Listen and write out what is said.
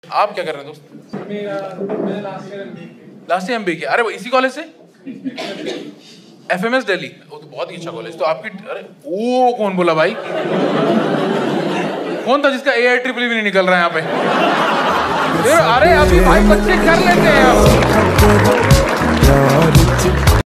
आप क्या कर रहे हैं दोस्त? मैंने लास्ट ईयर MBA किया। अरे वो इसी कॉलेज से? FMS दिल्ली, वो तो बहुत ही अच्छा कॉलेज। तो आपकी, अरे वो कौन बोला भाई? कौन था जिसका AIEEE भी नहीं निकल रहा है यहाँ पे? अरे अभी भाई बच्चे कर लेते हैं।